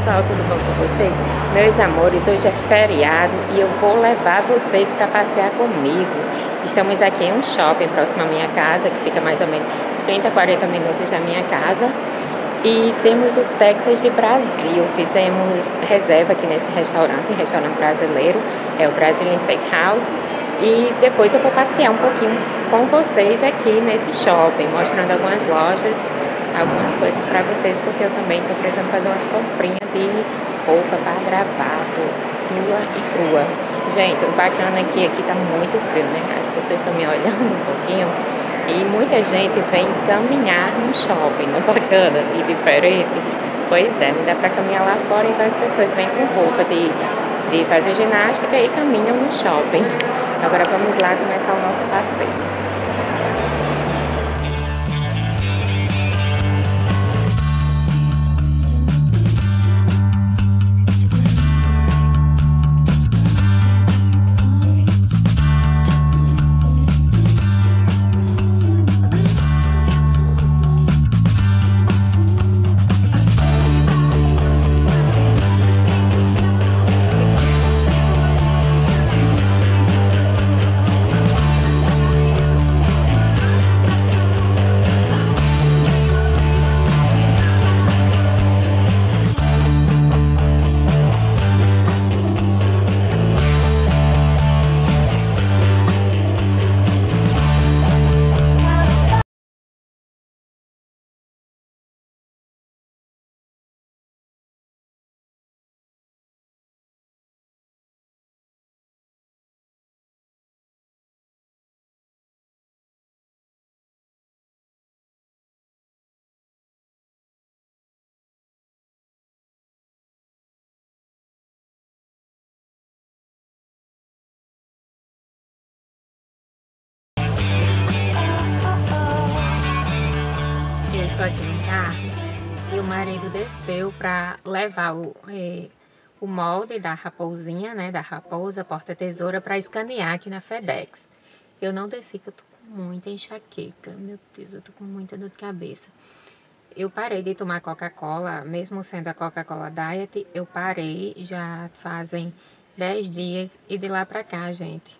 pessoal, tudo bom com vocês? Meus amores, hoje é feriado e eu vou levar vocês para passear comigo. Estamos aqui em um shopping próximo à minha casa, que fica mais ou menos 30, 40 minutos da minha casa. E temos o Texas de Brasil. Fizemos reserva aqui nesse restaurante brasileiro, é o Brazilian Steakhouse. E depois eu vou passear um pouquinho com vocês aqui nesse shopping, mostrando algumas lojas, algumas coisas para vocês, porque eu também estou precisando fazer umas comprinhas de roupa para gravata, nua e crua. Gente, o bacana é que aqui tá muito frio, né? As pessoas estão me olhando um pouquinho e muita gente vem caminhar no shopping, não é bacana e diferente? Pois é, não dá para caminhar lá fora, então as pessoas vêm com roupa de fazer ginástica e caminham no shopping. Agora vamos lá começar o nosso passeio. Eu estou aqui no carro e o marido desceu para levar o molde da raposinha, né, da raposa porta-tesoura, para escanear aqui na FedEx. Eu não desci, que eu tô com muita enxaqueca. Meu Deus, eu tô com muita dor de cabeça. Eu parei de tomar Coca-Cola, mesmo sendo a Coca-Cola Diet, eu parei já fazem 10 dias e de lá pra cá, gente,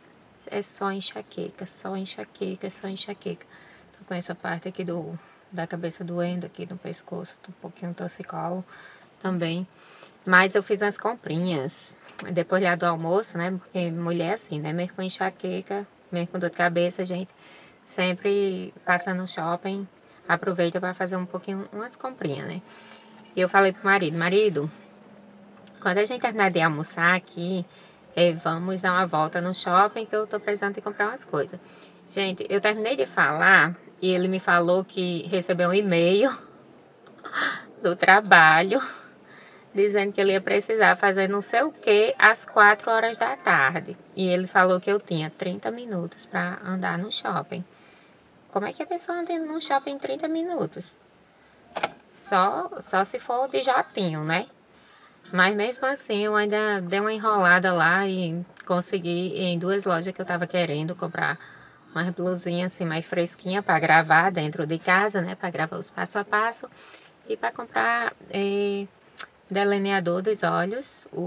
é só enxaqueca, só enxaqueca, só enxaqueca. Tô com essa parte aqui da cabeça doendo, aqui no pescoço, tô um pouquinho torcicolo também. Mas eu fiz umas comprinhas depois lá do almoço, né? Porque mulher assim, né? Mesmo com enxaqueca, mesmo com dor de cabeça, gente, sempre passa no shopping, aproveita para fazer um pouquinho, umas comprinhas, né? E eu falei pro marido, quando a gente terminar de almoçar aqui, vamos dar uma volta no shopping que eu tô precisando de comprar umas coisas. Gente, eu terminei de falar e ele me falou que recebeu um e-mail do trabalho dizendo que ele ia precisar fazer não sei o que às 4 horas da tarde. E ele falou que eu tinha 30 minutos para andar no shopping. Como é que a pessoa anda no shopping em 30 minutos? Só se for de jatinho, né? Mas mesmo assim eu ainda dei uma enrolada lá e consegui em duas lojas que eu tava querendo comprar umas blusinhas assim mais fresquinha para gravar dentro de casa, né? Para gravar os passo a passo e para comprar delineador dos olhos.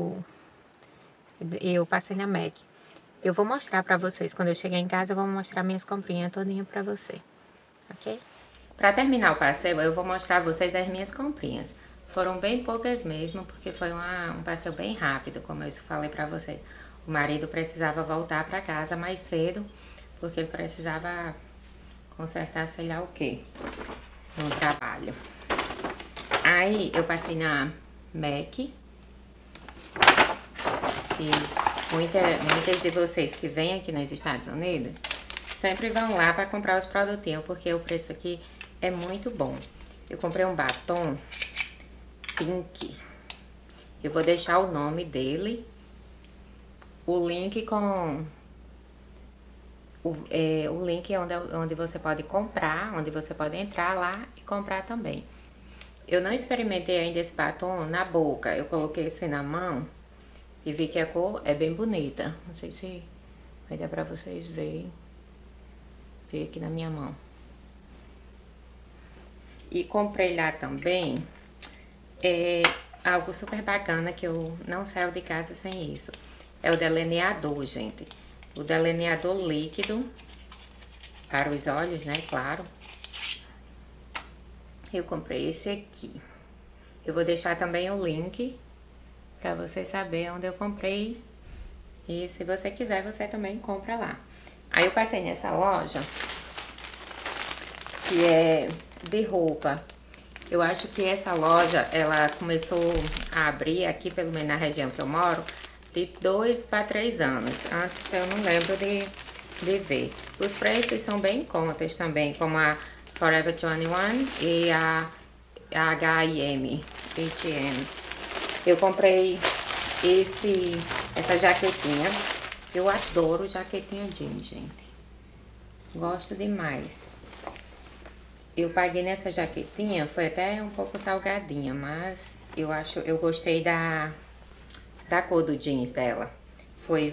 Eu passei na MAC. Eu vou mostrar para vocês quando eu chegar em casa, eu vou mostrar minhas comprinhas todinha para você, ok? Para terminar o passeio, eu vou mostrar a vocês as minhas comprinhas. Foram bem poucas mesmo, porque foi um passeio bem rápido, como eu falei para vocês. O marido precisava voltar para casa mais cedo, porque ele precisava consertar sei lá o que no trabalho. Aí eu passei na MAC, e muitas de vocês que vêm aqui nos Estados Unidos sempre vão lá para comprar os produtinhos, porque o preço aqui é muito bom. Eu comprei um batom pink. Eu vou deixar o nome dele, o link com o link onde você pode comprar, onde você pode entrar lá e comprar também. Eu não experimentei ainda esse batom na boca, eu coloquei esse na mão e vi que a cor é bem bonita. Não sei se vai dar pra vocês verem. Ver aqui na minha mão. E comprei lá também algo super bacana que eu não saio de casa sem isso. É o delineador, gente. O delineador líquido para os olhos, né? Claro. Eu comprei esse aqui. Eu vou deixar também o link para você saber onde eu comprei. E se você quiser, você também compra lá. Aí eu passei nessa loja que é de roupa. Eu acho que essa loja, ela começou a abrir aqui, pelo menos na região que eu moro, de 2 para 3 anos. Antes eu não lembro de ver. Os preços são bem em contas também, como a Forever 21 e a H&M. Eu comprei essa jaquetinha. Eu adoro jaquetinha jeans, gente. Gosto demais. Eu paguei nessa jaquetinha, foi até um pouco salgadinha, mas eu gostei da cor do jeans dela. Foi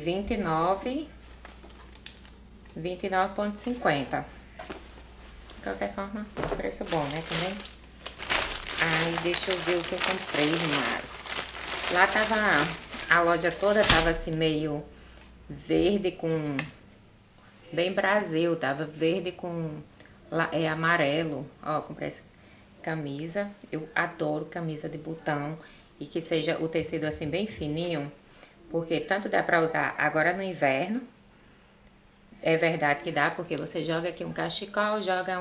29,50. De qualquer forma, preço bom, né, também. Aí, deixa eu ver o que eu comprei mais. Lá tava, a loja toda tava assim meio verde com, bem Brasil, tava verde com amarelo. Ó, comprei essa camisa. Eu adoro camisa de botão e que seja o tecido assim bem fininho, porque tanto dá pra usar agora no inverno. É verdade que dá, porque você joga aqui um cachecol, joga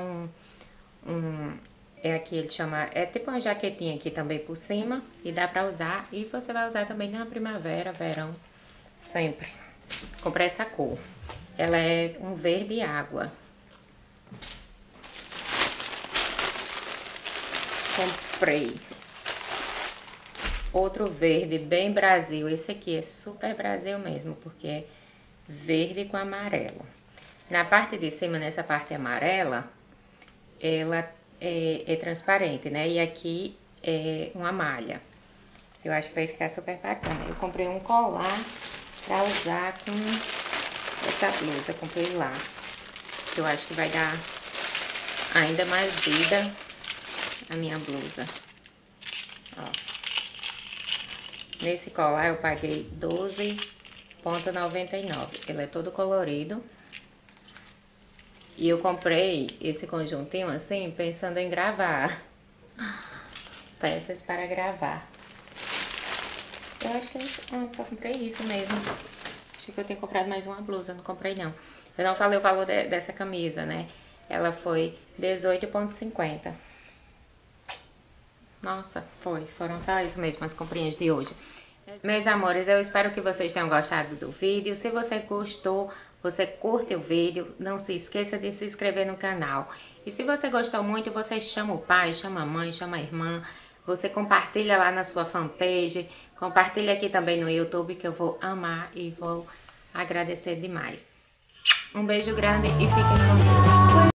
aqui ele chama, é tipo uma jaquetinha aqui também por cima, e dá pra usar, e você vai usar também na primavera, verão, sempre. Comprei essa cor, ela é um verde água. Comprei outro verde bem Brasil, esse aqui é super Brasil mesmo, porque é verde com amarelo. Na parte de cima, nessa parte amarela, ela é transparente, né? E aqui é uma malha. Eu acho que vai ficar super bacana. Eu comprei um colar pra usar com essa blusa. Comprei lá. Eu acho que vai dar ainda mais vida a minha blusa. Ó. Nesse colar eu paguei R$12,99. Ele é todo colorido. E eu comprei esse conjuntinho assim, pensando em gravar. Peças para gravar. Eu acho que eu só comprei isso mesmo. Acho que eu tenho comprado mais uma blusa, não comprei não. Eu não falei o valor dessa camisa, né? Ela foi R$18,50. Nossa, foram só isso mesmo, as comprinhas de hoje. Meus amores, eu espero que vocês tenham gostado do vídeo. Se você gostou, você curte o vídeo. Não se esqueça de se inscrever no canal. E se você gostou muito, você chama o pai, chama a mãe, chama a irmã. Você compartilha lá na sua fanpage. Compartilha aqui também no YouTube, que eu vou amar e vou agradecer demais. Um beijo grande e fiquem com Deus.